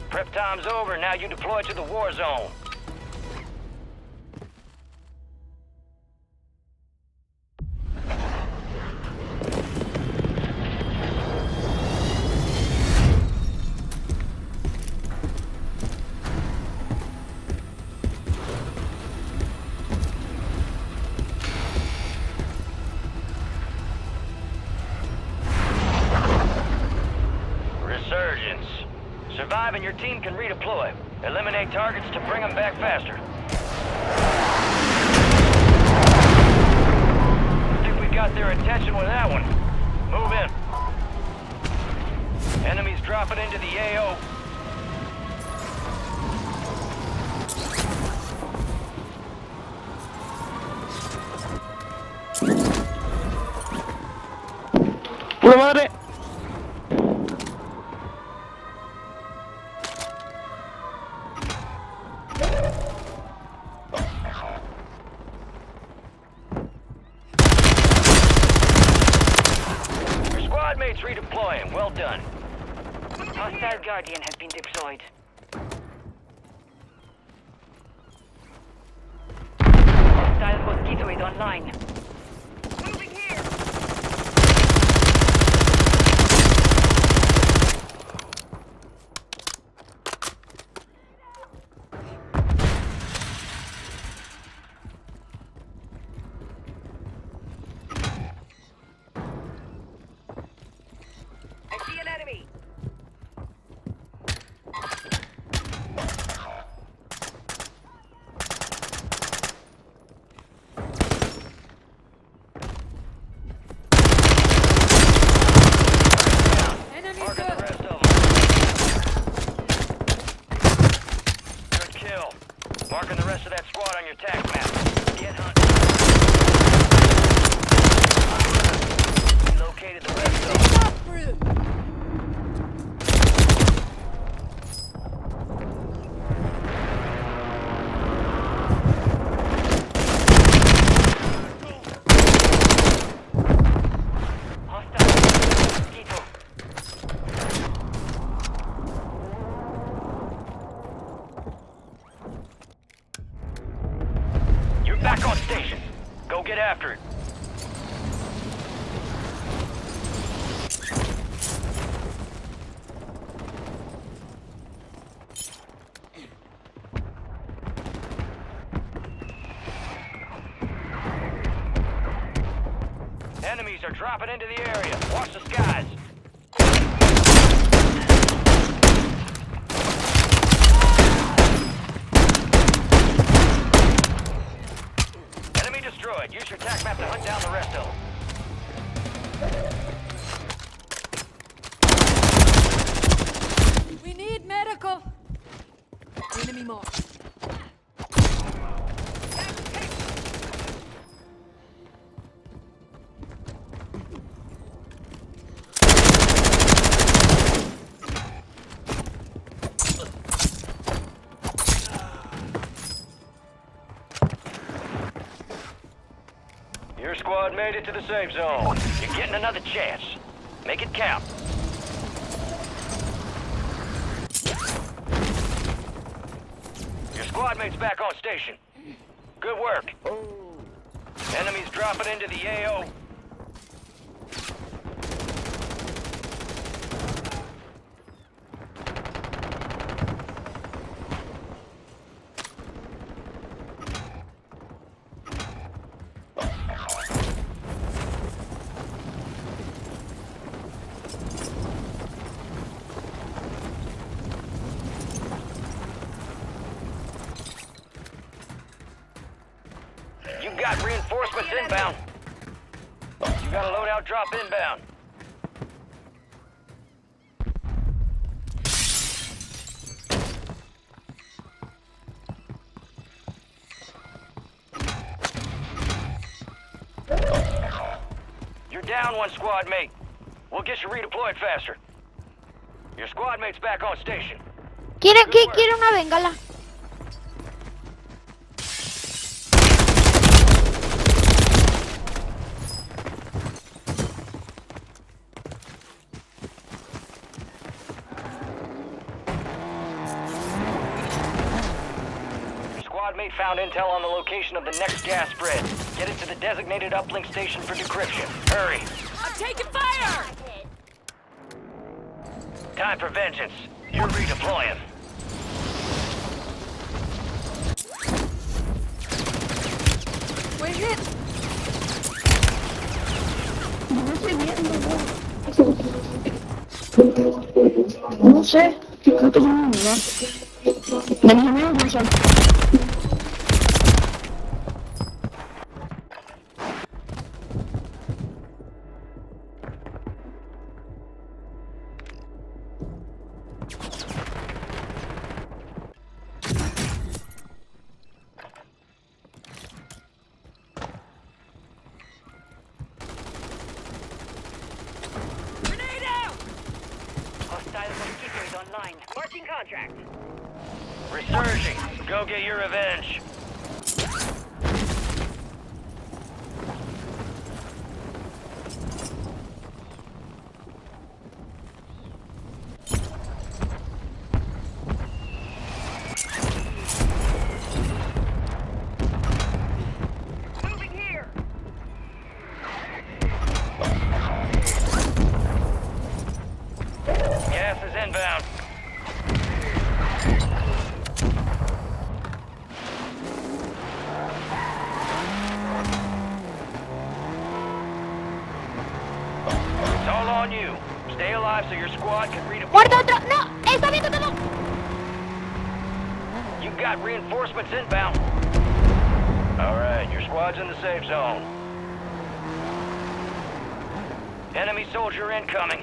Prep time's over, now you deploy to the war zone. Resurgence. Survive and your team can redeploy. Eliminate targets to bring them back faster. I think we got their attention with that one. Move in. Enemies dropping into the AO. ¡Puta madre! Your squad mates redeploying. Well done. Hostile Guardian has been deployed. Hostile Mosquito is online. Moving here! I see an enemy! Marking the rest of them. Good kill. Marking the rest of that squad on your tac map. Get hunting. Located the rest of them. You're back on station. Go get after it. Enemies are dropping into the area. Watch the skies. Enemy destroyed. Use your tac map to hunt down the rest of them. We need medical. Enemy marked. Your squad made it to the safe zone. You're getting another chance. Make it count. Your squad mate's back on station. Good work. Enemies dropping into the AO. You got reinforcements inbound. You got a loadout drop inbound. You're down one squad mate. We'll get you redeployed faster. Your squad mate's back on station. Quiere una bengala. squad mate found intel on the location of the next gas spread. Get it to the designated uplink station for decryption. Hurry. I'm taking fire! Time for vengeance. You're redeploying. We're hit! No sé, no tengo nada. Déjame avanzar. Grenade out! Hostile mosquito is online. Marching contract. Resurging. Go get your revenge. Moving here. Gas is inbound. It's all on you. Stay alive so your squad can redeploy. ¡Muerto otro! ¡No! ¡Está viendo todo! You got reinforcements inbound. All right, your squad's in the safe zone. Enemy soldier incoming.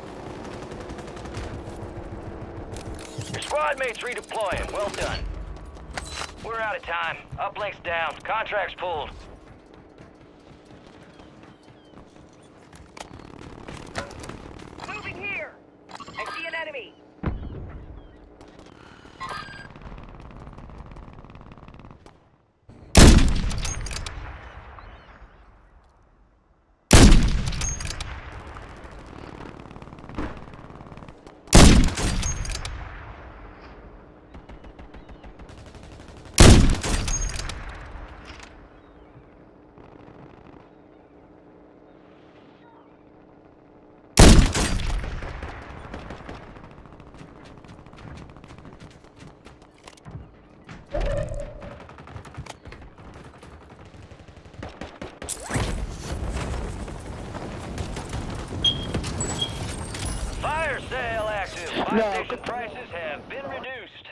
Your squad mate's redeploying. Well done. We're out of time. Uplink's down. Contract's pulled. Moving here. I see an enemy. Fire sale active. Buy No. station prices have been reduced.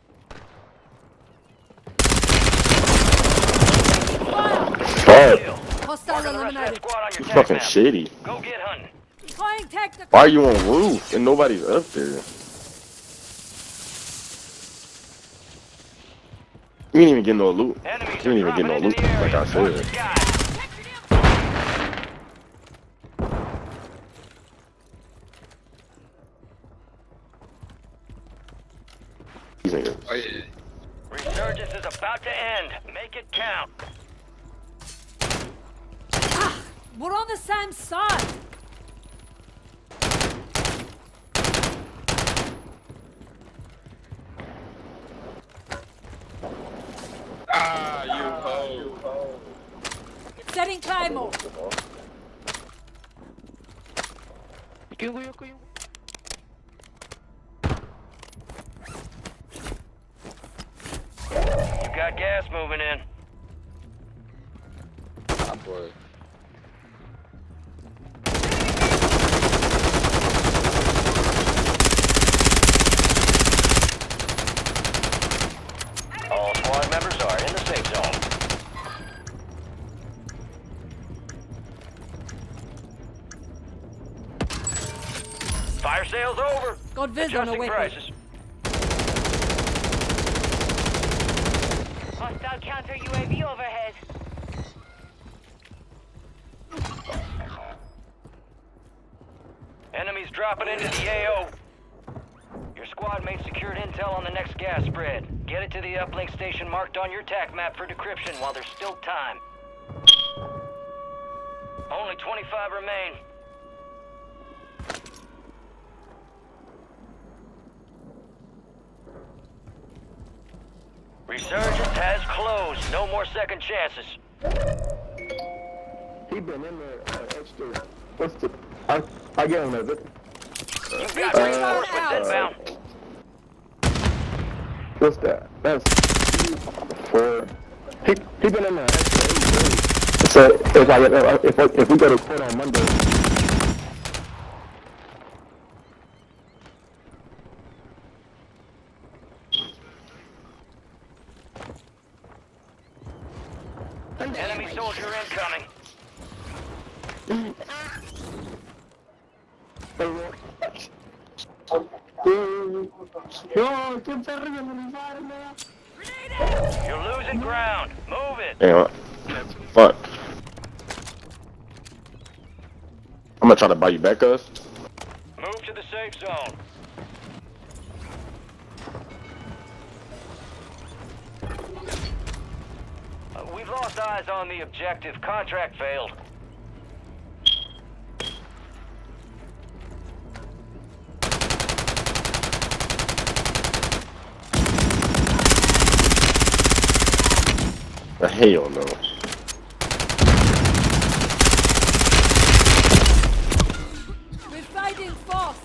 Fuck. Kill. Hostile Mark on the rest of that eliminated. squad on your You tech fucking map. shitty. Go get hunting. Deploying technical. Why are you on roof and nobody's up there? You ain't even getting no loot. You Enemies ain't are even dropping getting no into loot, the like area. I Watch said. the skies. These niggas. Resurgence is about to end. Make it count. We're on the same side. Ah, you hoe. Setting Claymore. You got gas moving in. Ah, boy. All squad members are in the safe zone. Fire sale's over. Got vis on a Adjusting weapon. prices. Hostile counter UAV overhead. Enemies dropping into the AO. Your squad mate secured intel on the next gas spread. Get it to the uplink station marked on your TAC map for decryption while there's still time. Only 25 remain. Resurgence has closed. No more second chances. He been in there extra. What's the? I get him there. You've got reinforcements inbound. What's that? That's 4. He been in there extra. So if we go to court on Monday. Enemy soldier incoming. You're losing ground. Move it. Yeah. Fuck. I'm gonna try to buy you back, us. Move to the safe zone. We've lost eyes on the objective. Contract failed. Hell no. We're fighting fast.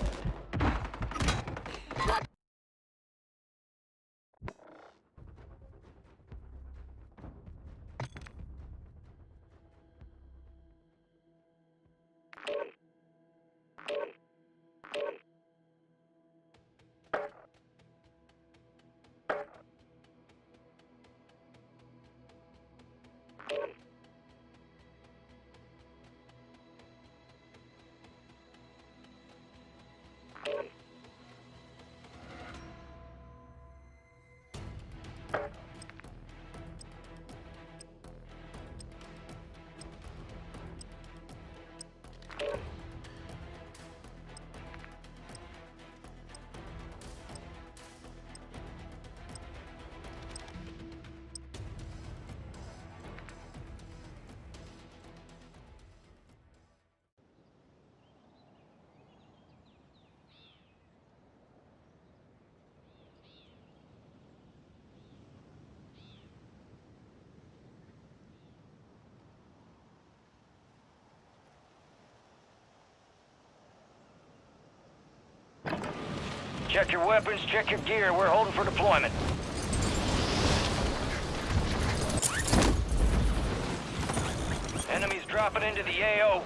Check your weapons, check your gear. We're holding for deployment. Enemies dropping into the AO.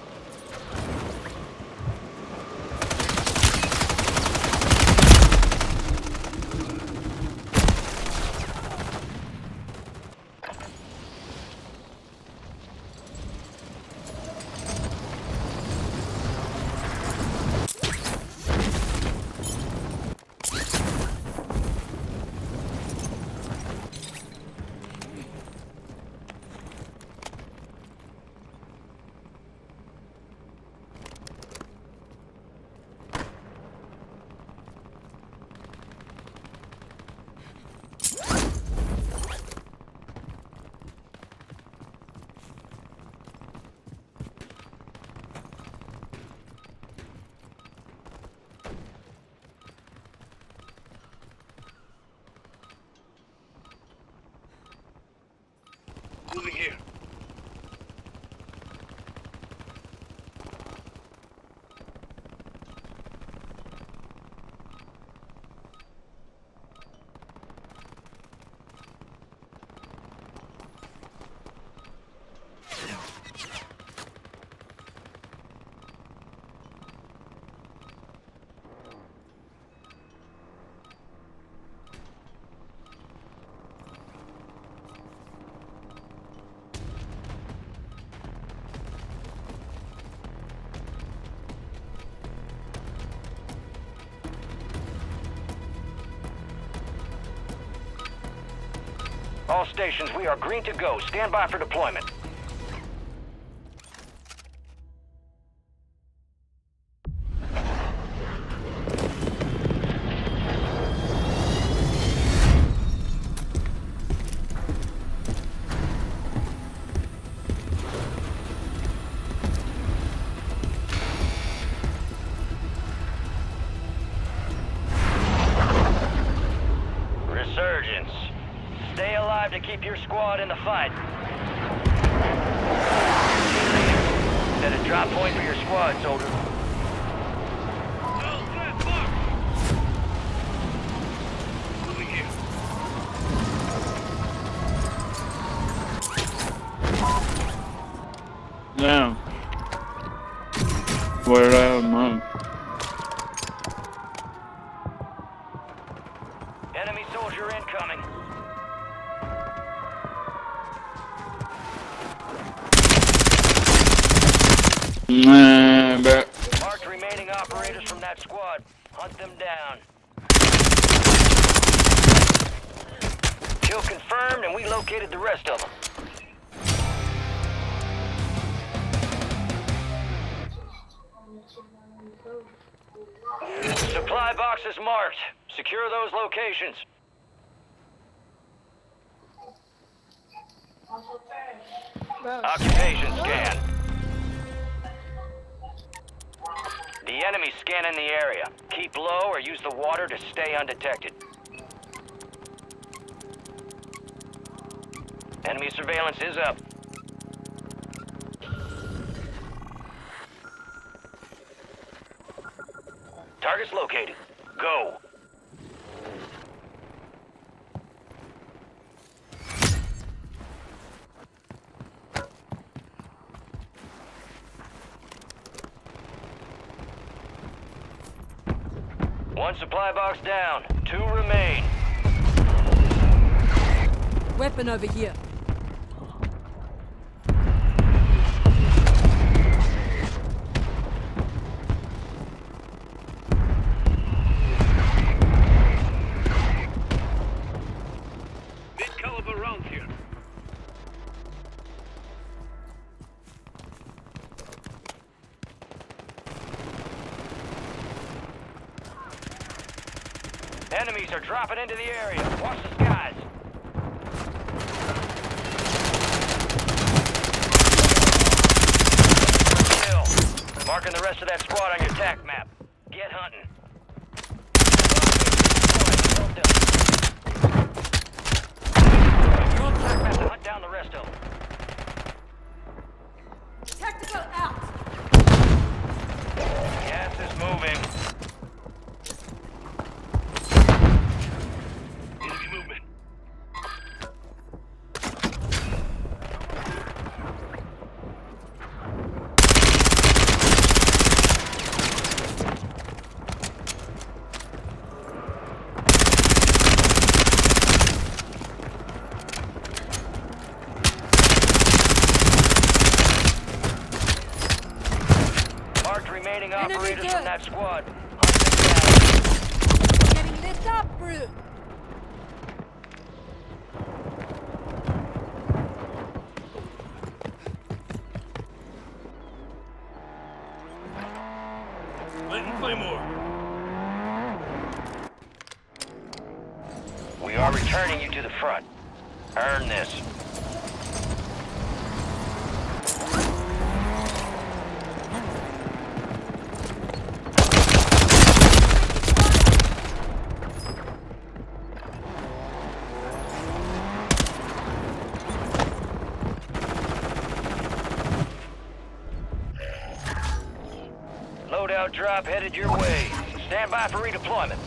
Moving here. All stations, we are green to go. Stand by for deployment. Resurgence. survive to keep your squad in the fight. Set a drop point for your squad, soldier. Damn. Where am I? Enemy soldier incoming. Nah, but Marked remaining operators from that squad. Hunt them down. Kill confirmed, and we located the rest of them. Supply boxes marked. Secure those locations. Occupation scan. The enemy's scanning the area. Keep low or use the water to stay undetected. Enemy surveillance is up. Targets located. Go. One supply box down. 2 remain. Weapon over here. Mid-caliber rounds here. Enemies are dropping into the area. Watch the skies. Kill. Marking the rest of that squad on your TAC map. Get hunting. Use the TAC map to hunt down the rest of them. Tactical out. Gas is moving. Enemy movement. Marked remaining operators good. from that squad. Hunt them down. Getting lit up, bro. We are returning you to the front. Earn this. Loadout drop headed your way. Stand by for redeployment.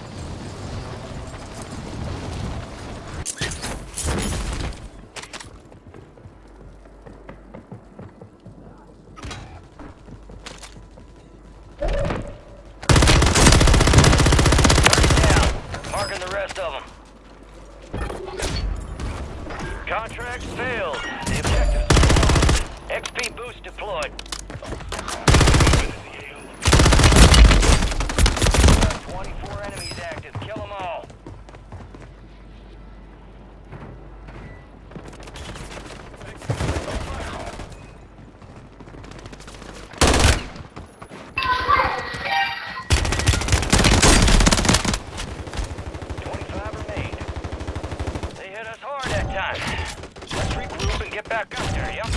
Marking the rest of them. Contract failed. The objectives. XP boost deployed. 24 enemies active. Kill them all. Let's regroup and get back up there, yep?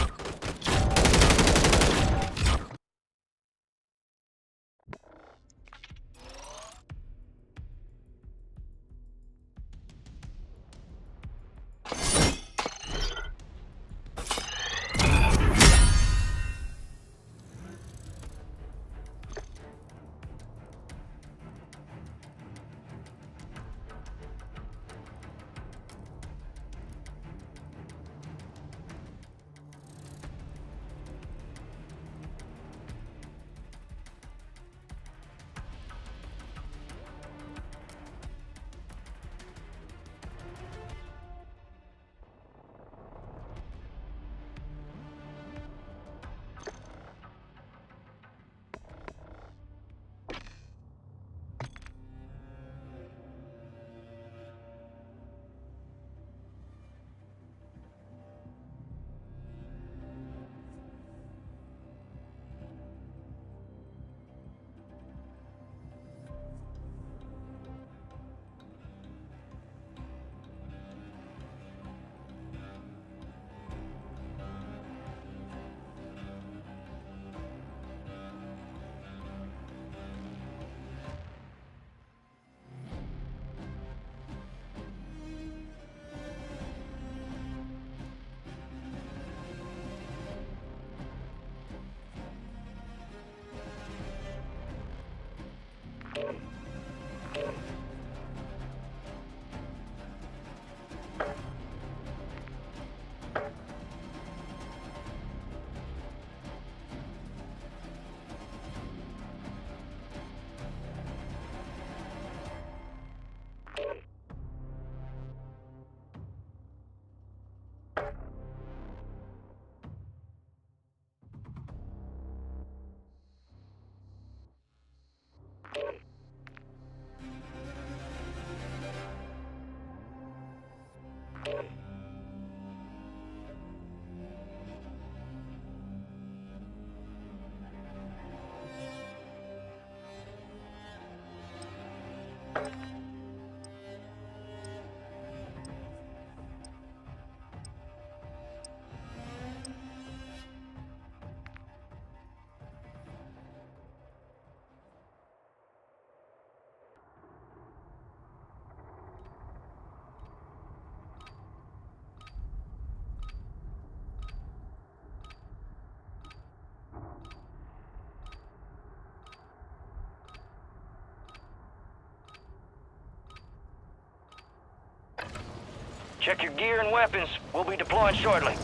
Check your gear and weapons. We'll be deploying shortly.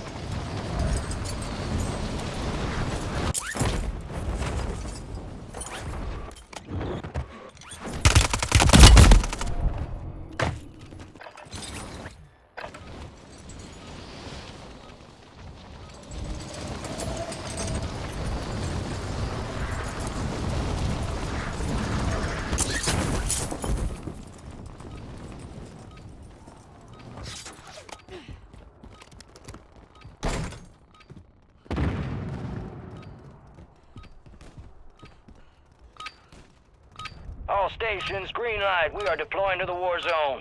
All stations, green light. We are deploying to the war zone.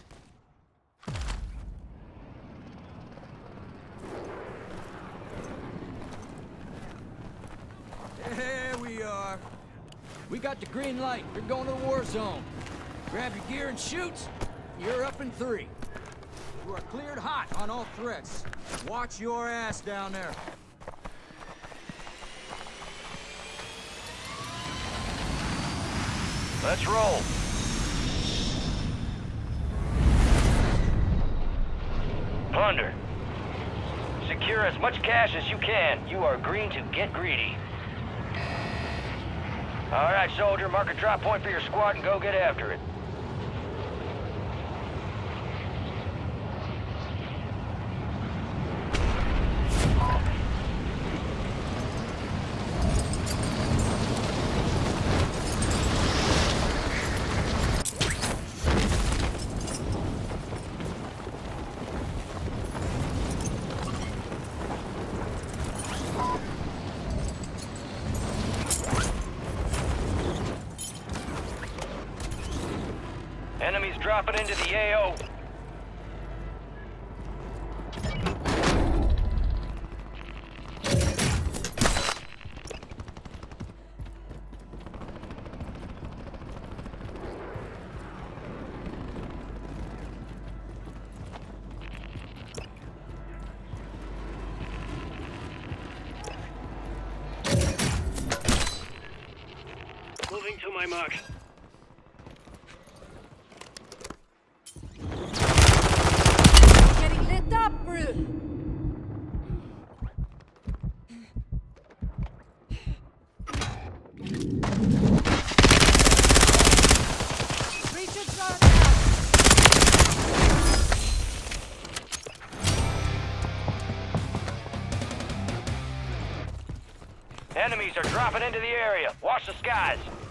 There we are. We got the green light. We're going to the war zone. Grab your gear and shoot. You're up in 3. You are cleared hot on all threats. Watch your ass down there. Let's roll. Plunder. Secure as much cash as you can. You are green to get greedy. All right, soldier, mark a drop point for your squad and go get after it. Enemies dropping into the AO. Moving to my mark. Getting lit up, bro. Breaches are out. Enemies are dropping into the area. Watch the skies.